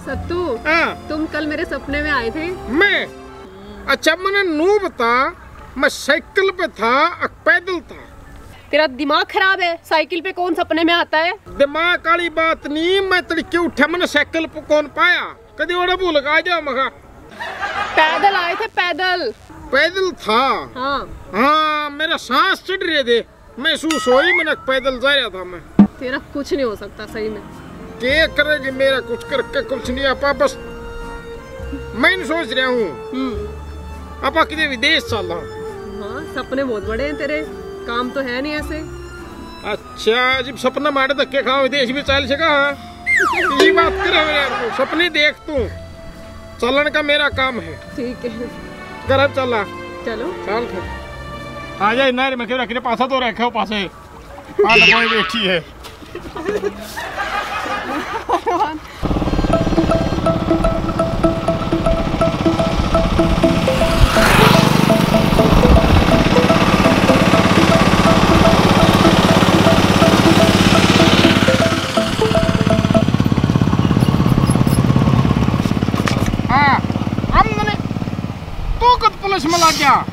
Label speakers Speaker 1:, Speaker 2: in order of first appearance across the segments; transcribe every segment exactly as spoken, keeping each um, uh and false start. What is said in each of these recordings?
Speaker 1: सत्तू, तुम कल मेरे सपने में आए थे।
Speaker 2: मैं? अच्छा मैंने नू बता, मैं साइकिल पे था, पैदल था।
Speaker 1: तेरा दिमाग खराब है, साइकिल पे कौन सपने में आता है?
Speaker 2: दिमाग वाली बात नहीं, मैं तड़के उठा, मैंने साइकिल पे कौन पाया, कभी ओड़ा भूल गया जा मगा।
Speaker 1: पैदल आए थे, पैदल
Speaker 2: पैदल था।
Speaker 1: हाँ
Speaker 2: हाँ, मेरा सांस चढ़ रहे थे, महसूस हो ही मैंने पैदल जा रहा था मैं।
Speaker 1: तेरा कुछ नहीं हो सकता सही में।
Speaker 2: क्या करेगी, मेरा कुछ करके कुछ नहीं आपा, बस मैं सोच रहा हूँ आपा किधर विदेश चल रहा।
Speaker 1: हाँ, सपने बहुत बड़े हैं तेरे, काम तो है नहीं ऐसे।
Speaker 2: अच्छा जब सपना मारे धक्के खाओ विदेश भी चल सका। ये बात करे मेरे यार, सपने देख तू, चलन का मेरा काम है।
Speaker 1: ठीक है,
Speaker 2: घर चला।
Speaker 1: चलो
Speaker 2: चल फिर आ जाए ना, मैं क्यों रख पासा तो रखे हो पासे कोई बैठी है। हाँ, हमने तो कद पुलिस में लग गया।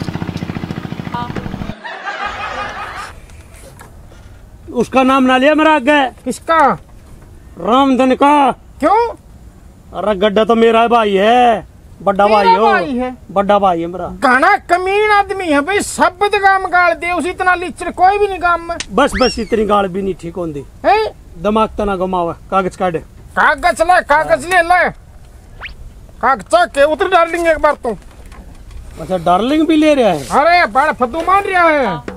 Speaker 3: उसका नाम ना लिया मेरा आगे।
Speaker 2: किसका?
Speaker 3: रामधन का।
Speaker 2: क्यों?
Speaker 3: अरे गड्ढा तो मेरा भाई है, बड़ा भाई हो,
Speaker 2: भाई है,
Speaker 3: बड़ा भाई है मेरा।
Speaker 2: गाना कमीन आदमी है भाई, सब काम गाल दे उसी इतना लीचर कोई भी नहीं काम में।
Speaker 3: बस बस इतनी गाल भी नहीं ठीक होती, दिमाग तना घुमावा। कागज काटे,
Speaker 2: कागज ले, कागज ले ले, कागज के उतर डार्लिंग एक बार तू।
Speaker 3: अच्छा डार्लिंग भी ले रहा है?
Speaker 2: अरे बड़ा फद्दू मान रहा है।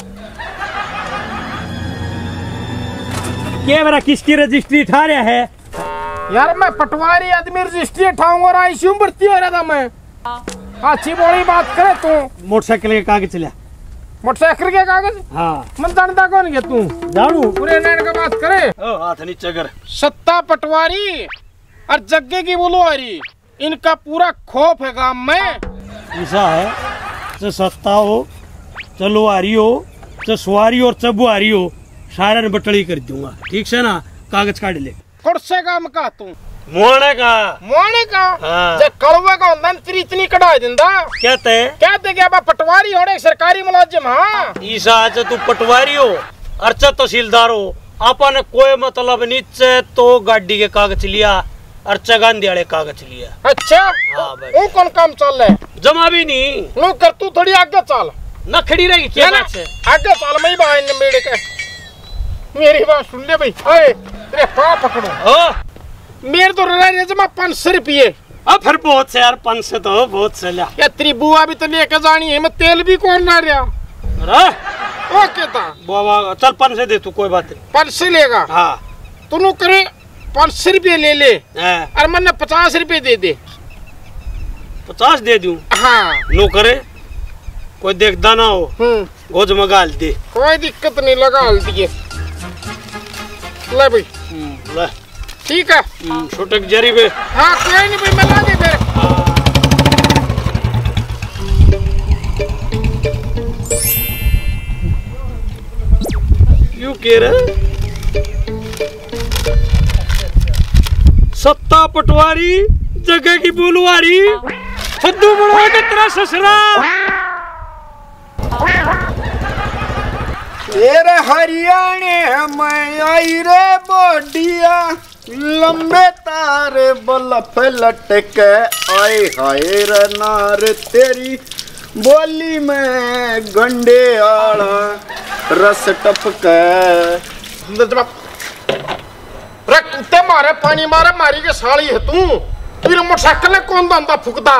Speaker 3: क्या मेरा किसकी रजिस्ट्री ठा रहा है?
Speaker 2: यार मैं पटवारी आदमी रजिस्ट्री उठाऊंगा और आईसीयू भर्ती हो रहा था मैं। अच्छी बड़ी बात करे तू।
Speaker 3: मोटरसाइकिल के कागज लिया।
Speaker 2: मोटरसाइकिल के कागज?
Speaker 3: हाँ।
Speaker 2: मन जानता कौन है तू?
Speaker 3: जानू।
Speaker 2: पूरे नैन का बात करे।
Speaker 3: ओ हाथ नीचे कर।
Speaker 2: सत्ता पटवारी और जग्गे की बुलवारी, इनका पूरा खौफ है गांव में।
Speaker 3: ऐसा है, चाहे सत्ता हो, चाहे लुहारी हो, चाहे सवारी और चाहे बुहारी हो, सारा ने बटड़ी कर दूंगा। ठीक से ना, कागज काट ले।
Speaker 2: कुर्से काम का तू?
Speaker 3: मोने का।
Speaker 2: मोने का?
Speaker 3: हाँ।
Speaker 2: जब कड़वा का होता तेरी इतनी कढ़ाई दिंदा।
Speaker 3: कहते
Speaker 2: कहते क्या पटवारी होने सरकारी मुलाजिम। हाँ
Speaker 3: ईसा अच्छा तू पटवारी हो, अर्चा तहसीलदार हो, आपा ने कोई मतलब नीचे तो गाड़ी के कागज लिया, अर्चा गांधी वाले कागज लिया।
Speaker 2: अच्छा
Speaker 3: हाँ भाई।
Speaker 2: वो कौन काम चल रहा है?
Speaker 3: जमा भी नहीं।
Speaker 2: नो कर तू थोड़ी आगे चल।
Speaker 3: न खड़ी रहेगी क्या बात से?
Speaker 2: आगे चल, मैं भाई ने मेरे के मेरी बात सुन ले भाई। अरे तेरे पाँव पकड़ो।
Speaker 3: ओ
Speaker 2: मेरे तो रह जमा पाँच सौ रुपये।
Speaker 3: अब फिर बहुत से यार, पाँच सौ तो बहुत से लिया।
Speaker 2: या तेरी बुआ भी तो लेके जानी है, मैं तेल भी कौन ला रहा।
Speaker 3: अरे
Speaker 2: ओके था
Speaker 3: बुआ, चल पाँच सौ दे तू, कोई बात नहीं।
Speaker 2: पाँच सौ लेगा?
Speaker 3: हाँ।
Speaker 2: तू करे पाँच सौ रुपये ले ले और मैंने पचास रुपये दे दे।
Speaker 3: पचास दे दूं? हाँ। नो करे कोई देखता ना हो, गोज में गाल दे।
Speaker 2: कोई दिक्कत नहीं, लगा दिए। ले भाई
Speaker 3: ले।
Speaker 2: ठीक है।
Speaker 3: छोटक जरी बे।
Speaker 2: हाँ कोई नहीं भाई, मैं ला दे फिर।
Speaker 3: यू कह रहे सत्ता पटवारी, जगह की बुलवारी, फद्दू बड़वा के तेरा ससुरा।
Speaker 4: तेरे हरियाणे में आई रे बोडिया, लंबे तार बलफ लटके, आए हाय रे नार तेरी बोली में गंडे आड़ा रस टपके।
Speaker 2: कुत्ते मारे पानी मारे मारी के साली है तू। फिर मोटरसाइकिल कौन दांदा फुकदा?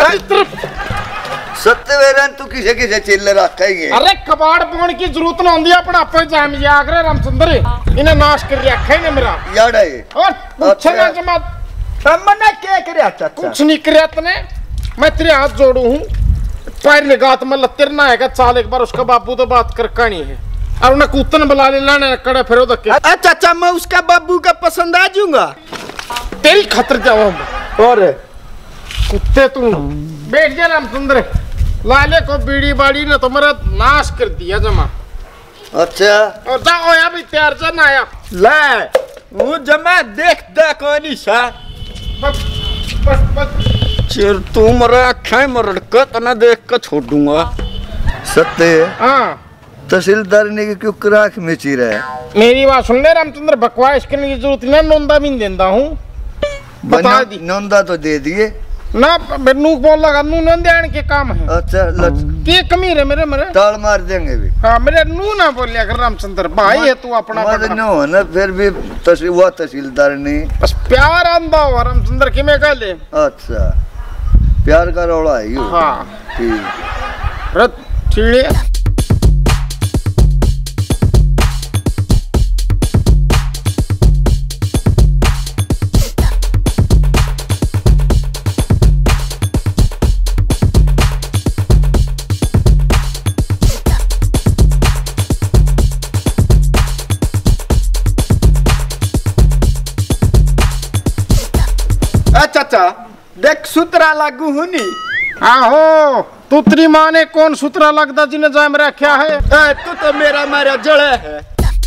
Speaker 4: सत्य तू किसे किसे चिल्ले रखेंगे?
Speaker 2: अरे कबाड़ बोन की जरूरत ना होंदी, अपना आपे जाम जाग रे रामचंद्र, इन्हें नाश कर रखा है मेरा
Speaker 4: यार है।
Speaker 2: और पूछना जमा
Speaker 4: हमने क्या करया? चाचा
Speaker 2: कुछ नहीं करया तने, मैं तेरे हाथ जोड़ू हूं, पैर निगात में लत्तिर ना है चाल एक बार उसका बाबू तो बात कर कहानी है और उन्हें कूतन बुला ले लाने कड़े फिर धक्के।
Speaker 4: चाचा मैं उसका बाबू का पसंद आ जाऊंगा,
Speaker 2: तेरी खतर जाऊं।
Speaker 4: और
Speaker 2: कुत्ते तू बैठ जा रामचंद्र, लाले को बीड़ी बाड़ी ने तो मेरा नाश कर दिया जमा।
Speaker 4: अच्छा
Speaker 2: और जा ओया भी तैयार जा ना आया
Speaker 4: ले वो जमा देख दे कोनी सा
Speaker 2: बस बस बस
Speaker 4: चिर तू मरे अखाई मरड़का तना देख कर छोड़ूंगा। सत्य
Speaker 2: हाँ
Speaker 4: तहसीलदार ने क्यों कराख में चीरा है?
Speaker 2: मेरी बात सुन ले रामचंद्र, बकवास करने की जरूरत नहीं, नोंदा भी नहीं देता हूँ, बता दी।
Speaker 4: नोंदा तो दे दिए
Speaker 2: ना, नू बोल लगा नू नोंदे आने के काम है।
Speaker 4: अच्छा लच
Speaker 2: के कमी रे मेरे मेरे
Speaker 4: ताल मार देंगे भी।
Speaker 2: हाँ मेरे नू ना बोलिया कर रामचंद्र, भाई है तू अपना
Speaker 4: मत नो है ना, फिर भी तहसील हुआ तहसीलदार ने
Speaker 2: बस प्यार आंदा हुआ रामचंद्र की मैं कह ले।
Speaker 4: अच्छा प्यार का रौला है यू।
Speaker 2: हाँ
Speaker 4: ठीक
Speaker 2: रत ठीक है।
Speaker 4: चाचा देख सूत्रा लागू हुनी।
Speaker 2: आहो तू तेरी माँ ने कौन सूत्रा लगता जिन्हें जाम रखा है?
Speaker 4: ए, तू तो मेरा मारा जड़ा है।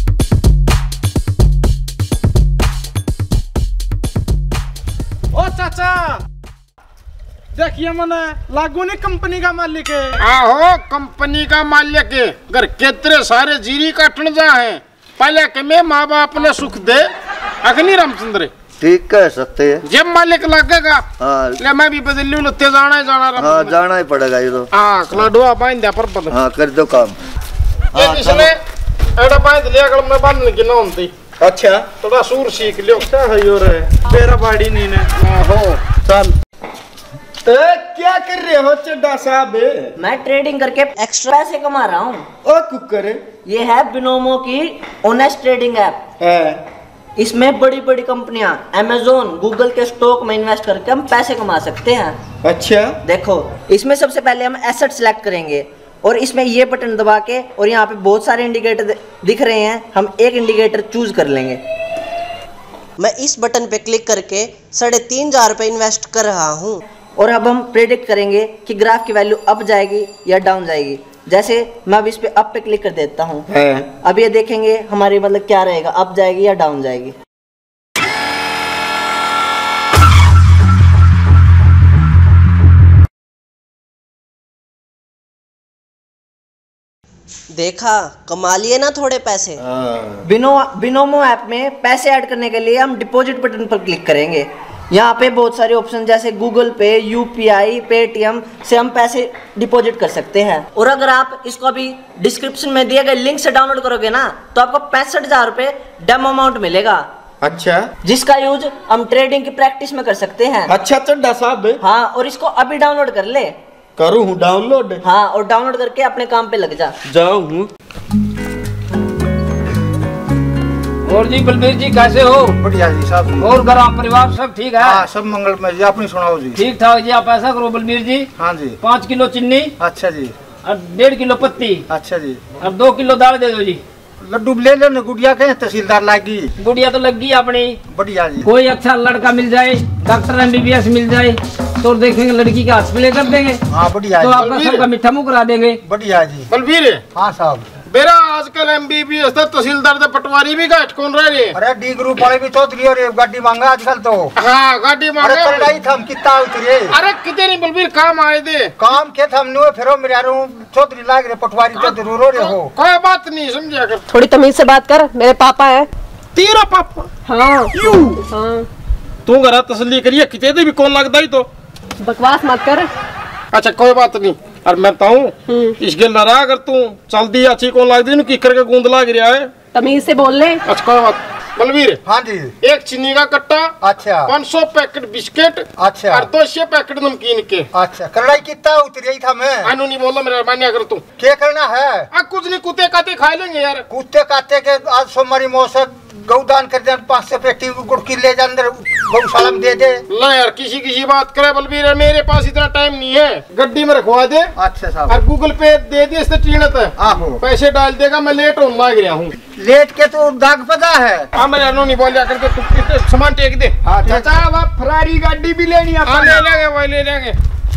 Speaker 2: ओ चाचा देखिए मने लागू नहीं कंपनी का मालिक है। आहो कंपनी का मालिक है, घर के तेरे सारे जीरी काटने जा है, पहले के मैं माँ बाप ने सुख दे अग्नि रामचंद्र।
Speaker 4: ठीक कह सकते हैं।
Speaker 2: जब मालिक लगेगा
Speaker 4: हाँ
Speaker 2: ले मैं भी बदल लूं, लुत्ते जाना ही जाना।
Speaker 4: हाँ जाना ही पड़ेगा ये तो।
Speaker 2: हाँ खलाडुआ बांध दिया पर बदल।
Speaker 4: हाँ कर दो काम।
Speaker 2: हाँ इसने एड़ा बांध लिया कल मैं बांधने की ना होती।
Speaker 4: अच्छा
Speaker 2: थोड़ा सूर सीख लियो।
Speaker 3: क्या है यो रे मेरा बाड़ी नहीं ने
Speaker 2: हो चल।
Speaker 4: तो क्या कर रहे हो चड्डा साहब?
Speaker 5: मैं ट्रेडिंग करके एक्स्ट्रा पैसे कमा रहा हूँ।
Speaker 4: ओ कुकर
Speaker 5: ये है बिनोमो की ऑनेस्ट ट्रेडिंग ऐप
Speaker 4: है।
Speaker 5: इसमें बड़ी बड़ी कंपनियां अमेजोन गूगल के स्टॉक में इन्वेस्ट करके हम पैसे कमा सकते हैं।
Speaker 4: अच्छा
Speaker 5: देखो इसमें सबसे पहले हम एसेट सिलेक्ट करेंगे और इसमें ये बटन दबा के, और यहाँ पे बहुत सारे इंडिकेटर दिख रहे हैं, हम एक इंडिकेटर चूज कर लेंगे।
Speaker 6: मैं इस बटन पे क्लिक करके साढ़े तीन हजार रुपये इन्वेस्ट कर रहा हूँ।
Speaker 5: और अब हम प्रेडिक्ट करेंगे कि ग्राफ की वैल्यू अप जाएगी या डाउन जाएगी। जैसे मैं अब इस पे अप पे क्लिक कर देता हूँ, अब ये देखेंगे हमारी मतलब क्या रहेगा, अप जाएगी या डाउन जाएगी।
Speaker 6: देखा कमा लिए ना थोड़े पैसे।
Speaker 5: बिनो बिनोमो ऐप में पैसे ऐड करने के लिए हम डिपॉजिट बटन पर क्लिक करेंगे। यहाँ पे बहुत सारे ऑप्शन जैसे गूगल पे, यूपीआई, पेटीएम से हम पैसे डिपॉजिट कर सकते हैं। और अगर आप इसको अभी डिस्क्रिप्शन में दिए गए लिंक से डाउनलोड करोगे ना तो आपको पैंसठ हजार रुपये डेमो अमाउंट मिलेगा।
Speaker 4: अच्छा
Speaker 5: जिसका यूज हम ट्रेडिंग की प्रैक्टिस में कर सकते हैं।
Speaker 4: अच्छा चड्डा साहब
Speaker 5: हाँ और इसको अभी डाउनलोड कर ले।
Speaker 4: करूँ हूँ डाउनलोड।
Speaker 5: हाँ और डाउनलोड करके अपने काम पे लग जा।
Speaker 4: जाऊँ हूँ।
Speaker 7: और जी बलबीर जी कैसे हो?
Speaker 2: बढ़िया जी साहब।
Speaker 7: और घर परिवार सब ठीक है?
Speaker 2: हाँ सब मंगलमय जी, अपनी सुनाओ जी।
Speaker 7: ठीक ठाक जी। आप ऐसा करो बलबीर जी,
Speaker 2: हाँ जी
Speaker 7: पाँच किलो चीनी
Speaker 2: अच्छा जी,
Speaker 7: और डेढ़ किलो पत्ती
Speaker 2: अच्छा जी,
Speaker 7: और दो किलो दाल दे दो जी।
Speaker 2: लड्डू ले लो। गुड़िया के तहसीलदार लागी।
Speaker 7: गुड़िया तो लग गई अपनी।
Speaker 2: बढ़िया जी।
Speaker 7: कोई अच्छा लड़का मिल जाए, डॉक्टर एमबीबीएस मिल जाए तो देखेंगे लड़की का हाथ प्ले कर देंगे।
Speaker 2: हाँ बढ़िया
Speaker 7: तो
Speaker 2: जी।
Speaker 7: आपका सबका मीठा मुँह करा देंगे।
Speaker 2: बढ़िया जी। बलबीर हाँ साहब, मेरा आजकल एमबीबीएस था तहसीलदार तो पटवारी भी गाठ कौन रह रहे?
Speaker 8: अरे डी ग्रुप वाले भी चौधरी और गाड़ी मांगा आजकल तो।
Speaker 2: हाँ गाड़ी मांगा।
Speaker 8: अरे लड़ाई थम कितना उतरे।
Speaker 2: अरे कितने नहीं बलबीर काम आए दे।
Speaker 8: काम के थम नुए फिरो मेरे यारों चौधरी लाग रहे पटवारी तो जरूर हो रहे हो।
Speaker 2: कोई बात नहीं समझा कर।
Speaker 1: थोड़ी तमीज से बात कर, मेरे पापा है।
Speaker 2: तेरा पापा?
Speaker 1: हाँ
Speaker 2: यू
Speaker 1: हाँ।
Speaker 2: तू घर तसल्ली करिए, कितने भी कौन लगता ही तो
Speaker 1: बकवास मत कर।
Speaker 2: अच्छा कोई बात नहीं। और मैं बताऊं इस गेल ना रहा, अगर तू चल दी अच्छी कौन लाग दी की करके गूंद लाग रहा है।
Speaker 1: तमीज से बोल ले।
Speaker 2: अच्छा कोई बात। बलबीर
Speaker 8: हाँ जी।
Speaker 2: एक चीनी का कट्टा,
Speaker 8: अच्छा
Speaker 2: पाँच सौ पैकेट बिस्किट,
Speaker 8: अच्छा
Speaker 2: और दो सौ पैकेट नमकीन के।
Speaker 8: अच्छा करलाई कितना उतरी था मैं?
Speaker 2: अनु नहीं बोला मेरा मान्या कर तू।
Speaker 8: क्या करना है?
Speaker 2: आ कुछ नहीं, कुत्ते काते खा लेंगे यार।
Speaker 8: कुत्ते काते के आज सोमवारी मौसम गौदान कर दे, पाँच सौ पेटी गुड़की ले जा अंदर गौशाला में दे दे।
Speaker 2: ला यार किसी किसी बात करे बलबीर, मेरे पास इतना टाइम नहीं है। गड्डी में रखवा दे।
Speaker 8: अच्छा साहब।
Speaker 2: और गूगल पे दे दे इससे टीनत है।
Speaker 8: आहो
Speaker 2: पैसे डाल देगा, मैं लेट होने लग रहा हूँ।
Speaker 8: लेट के तो दाग पता है।
Speaker 2: हाँ मेरे अनु नहीं बोलिया करके तू कितने सामान टेक दे।
Speaker 8: हाँ चाचा अब फरारी गाड़ी भी लेनी है।
Speaker 2: हाँ ले लेंगे वही ले लेंगे।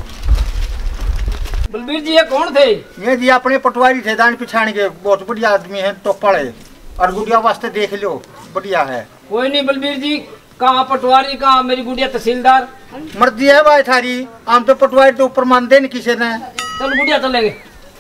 Speaker 7: बलबीर जी ये कौन थे?
Speaker 8: ये जी अपने पटवारी थे दान पिछाड़ के, बहुत बढ़िया आदमी है तो पड़े। और गुड़िया वास्ते देख लो बढ़िया है।
Speaker 7: कोई नहीं बलबीर जी, कहाँ पटवारी, कहाँ मेरी गुड़िया तहसीलदार।
Speaker 8: मर्जी है भाई थारी, हम तो पटवारी तो ऊपर मान दे नहीं किसी ने।
Speaker 7: चल गुड़िया चलेंगे।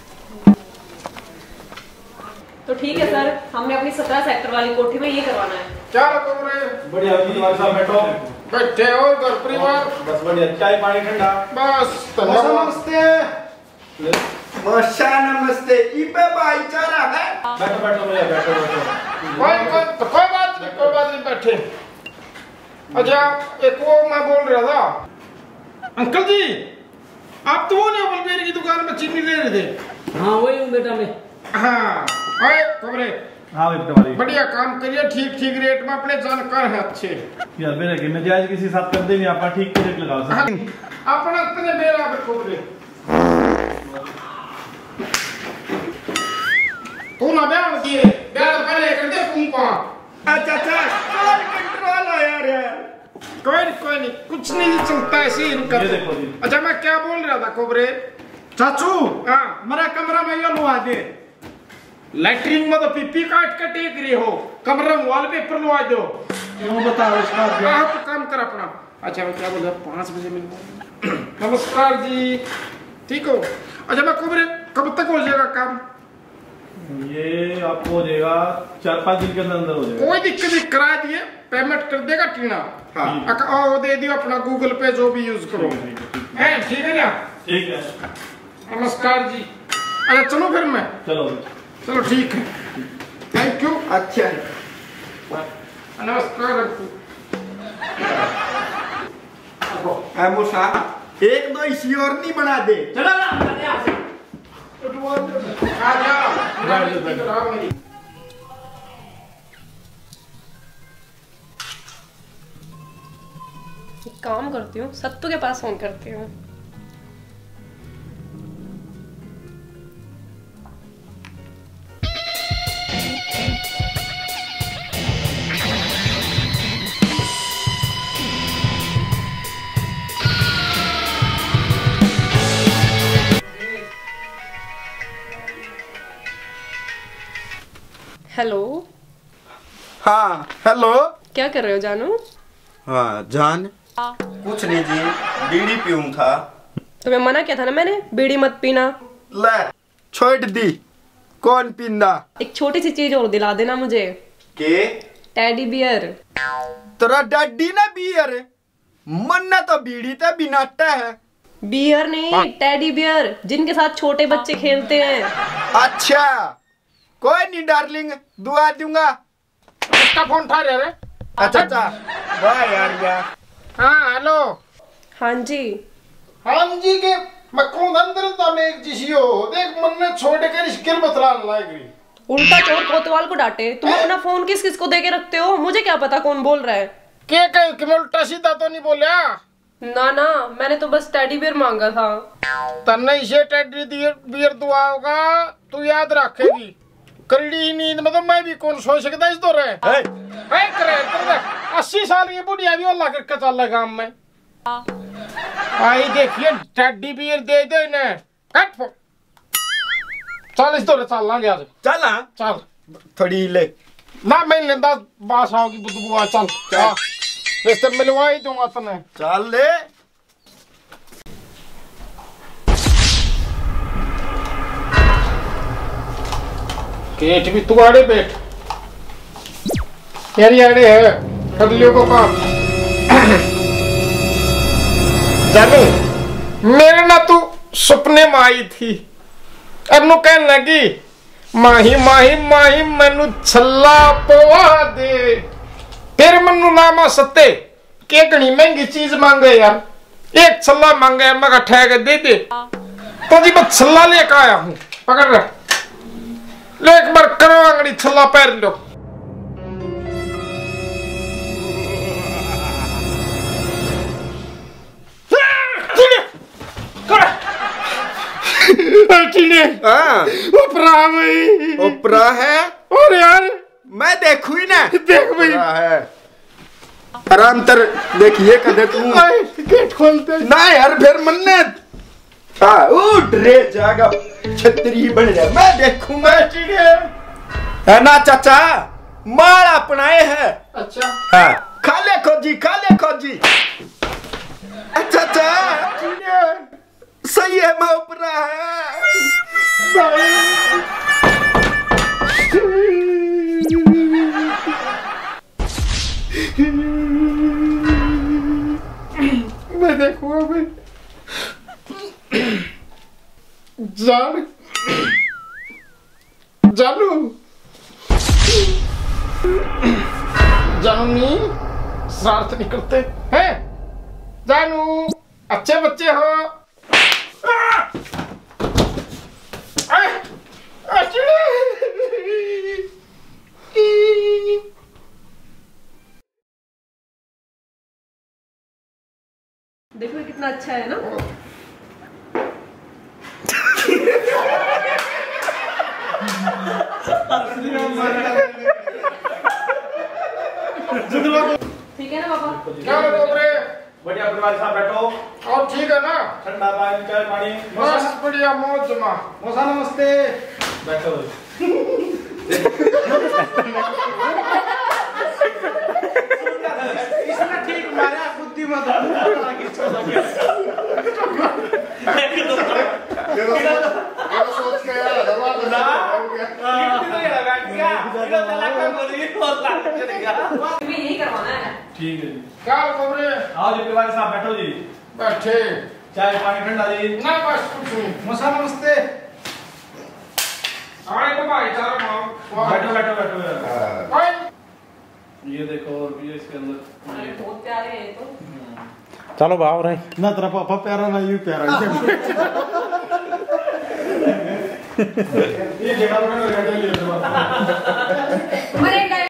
Speaker 1: तो ठीक है सर, हमने अपनी सत्रह सेक्टर वाली कोठी में ये करवाना है।
Speaker 2: क्या रकम रे?
Speaker 3: बढ़िया तुम्हारे साथ बैठो।
Speaker 2: बैठे हो घर परिवार?
Speaker 3: बस बढ़िया, चाय पानी ठंडा।
Speaker 2: बस नमस्ते
Speaker 4: मौसा नमस्ते। इबे भाईचारा है।
Speaker 3: बैठो बैठो भैया, बैठो बैठो।
Speaker 2: कोई कोई तो कोई बात नहीं, कोई बात नहीं, बैठे। अच्छा एक वो मैं बोल रहा था, अंकल जी आप तो वो नहीं बलबीर की दुकान में चीनी ले रहे थे?
Speaker 7: हाँ वही हूँ बेटा मैं।
Speaker 2: हाँ ओए खबरे।
Speaker 3: हाँ भाई पटवारी,
Speaker 2: बढ़िया काम करिए, ठीक ठीक रेट में, अपने जानकार हैं अच्छे
Speaker 3: यार मेरे के मैं जायज किसी साथ कर देंगे, आप ठीक रेट लगाओ सर।
Speaker 2: हाँ, अपना इतने मेरा खबरे तू ना बयान किए, बयान पहले कर दे तुम को।
Speaker 4: अच्छा अच्छा कंट्रोल हो यार यार।
Speaker 2: कोई नहीं कोई नहीं, कुछ नहीं चलता ऐसे ही इनका।
Speaker 3: ये देखो जी।
Speaker 2: अच्छा मैं क्या बोल रहा था कोबरे चाचू, हाँ मेरा कमरा में ये लुआ दे। लैट्रिन में तो पीपी काट के टेक रही हो, कमरा में वॉलपेपर लुआ दो।
Speaker 3: क्यों बताओ इसका?
Speaker 2: हाँ तो काम कर अपना। अच्छा मैं क्या बोल रहा, पाँच बजे मिलूंगा। नमस्कार जी, ठीक हो? अच्छा मैं कोबरे कब तक हो जाएगा काम?
Speaker 3: ये आपको हो जाएगा चार पाँच दिन के अंदर अंदर हो जाएगा।
Speaker 2: कोई दिक्कत नहीं, करा दिए, पेमेंट कर देगा टीना। हाँ वो दे दियो अपना गूगल पे, जो भी यूज करो। है ठीक है ना?
Speaker 3: ठीक है।
Speaker 2: नमस्कार जी। अच्छा चलो फिर मैं,
Speaker 3: चलो
Speaker 2: चलो ठीक है, थैंक यू।
Speaker 4: अच्छा
Speaker 2: नमस्कार।
Speaker 4: मौसा एक दो इसी और नहीं बना दे।
Speaker 7: चलो ना हम चलते हैं यहाँ से।
Speaker 2: आ जाओ।
Speaker 1: एक काम करती हूँ, सत्तू के पास फोन करती हूँ। हेलो।
Speaker 4: हाँ हेलो।
Speaker 1: क्या कर रहे हो जानू?
Speaker 4: हाँ जान कुछ नहीं जी, बीड़ी पीऊं था।
Speaker 1: तुम्हें मना किया था ना मैंने, बीड़ी मत पीना।
Speaker 4: ले छोड़ दी, कौन पींदा?
Speaker 1: एक छोटी सी चीज और दिला देना मुझे।
Speaker 4: के?
Speaker 1: Teddy bear.
Speaker 4: तेरा डैडी ना बियर, मन तो बीड़ी तो बिनाटा है।
Speaker 1: बियर नहीं, टेडी बियर, जिनके साथ छोटे बच्चे खेलते हैं।
Speaker 4: अच्छा कोई नहीं डार्लिंग, दुआ दूंगा।
Speaker 2: किसका फोन उठा रहे रे?
Speaker 4: अच्छा अच्छा वाह यार यार।
Speaker 2: हाँ हेलो।
Speaker 1: हाँ जी।
Speaker 2: हाँ जी के मैं कौन अंदर था, मैं एक जिसी हो देख मन ने छोड़ कर स्किल बतलाने लग गई।
Speaker 1: उल्टा चोर कोतवाल को डांटे। तुम अपना फोन किस किस को दे के रखते हो? मुझे क्या पता कौन बोल रहा है।
Speaker 2: के कहीं कि मैं उल्टा सीधा तो नहीं बोलिया
Speaker 1: ना ना, मैंने तो बस टेडी बियर मांगा था।
Speaker 2: तन्ने इसे टेडी बियर दुआ होगा, तू याद रखेगी। करड़ी नींद मतलब मैं भी कौन सो सकता इस दौर है। करे अस्सी साल की बुढ़िया भी अल्लाह करके चल काम में। आई देखिए टेडी बियर दे दे इन्हें, कट फो चल इस दौर चल लांगे आज।
Speaker 4: चल हाँ
Speaker 2: चल
Speaker 4: थोड़ी ले
Speaker 2: ना, मैं लेंदा बास आओगी बुदबुआ। चल चल रिश्ते मिलवा ही दूंगा तने।
Speaker 4: चल ले।
Speaker 2: केट भी तू आड़े बैठ, यारी आड़े है कर लियो को काम। जानू मेरे ना तू सपने में आई थी, अब नु कहने लगी माही माही माही मैनू छल्ला पवा दे। फिर मनु नामा सत्ते के घनी महंगी चीज मांगे यार, एक छल्ला मांगे मैं ठहर दे दे। तो जी मैं छल्ला लेकर आया हूँ, पकड़ रहा लो, एक बार करो अंगड़ी छल्ला पैर लो।
Speaker 4: हाँ
Speaker 2: उपरा भाई,
Speaker 4: उपरा है।
Speaker 2: और यार
Speaker 4: मैं देखू ही ना,
Speaker 2: देख भाई
Speaker 4: है आराम तर देखिए कदे तू
Speaker 2: गेट खोलते
Speaker 4: ना यार, फिर मन्नत हाँ उठ रे जागा छतरी बन जा, मैं देखूंगा। है ना चाचा, माल अपनाए है।
Speaker 2: अच्छा
Speaker 4: हाँ खा ले खोजी, खा ले खोजी। अच्छा अच्छा सही है, मैं ऊपरा है।
Speaker 2: मैं देखूंगा भाई। जान जानू जानू शरारत नहीं करते हैं। जानू अच्छे बच्चे हो।
Speaker 1: देखो ये कितना अच्छा है ना। ठीक है ना पापा?
Speaker 2: क्या हो रे?
Speaker 3: बढ़िया परिवार के साथ बैठो।
Speaker 2: और ठीक है ना?
Speaker 3: ठंडा पानी चाय पानी
Speaker 2: बस बढ़िया मौज जमा।
Speaker 3: मौसा नमस्ते। बैठो। इसने ठीक मारा बुद्धि मत
Speaker 2: सोच के यार दवा लगा
Speaker 1: यही करवाना है।
Speaker 3: ठीक है जी।
Speaker 2: क्या हो रे?
Speaker 3: आओ जी परिवार के साथ बैठो जी।
Speaker 2: बैठे
Speaker 3: चाय पानी ठंडा जी।
Speaker 2: ना बस कुछ नहीं।
Speaker 3: मौसा नमस्ते।
Speaker 2: आए तो भाई चलो मां
Speaker 3: बैठो बैठो बैठो यार।
Speaker 2: भाई
Speaker 3: ये देखो और भी इसके अंदर।
Speaker 1: अरे बहुत प्यारे हैं ये तो।
Speaker 3: चलो भाव रहे
Speaker 2: ना तेरा पापा प्यारा ना यू प्यारा।
Speaker 3: ये जगह पर
Speaker 1: मरे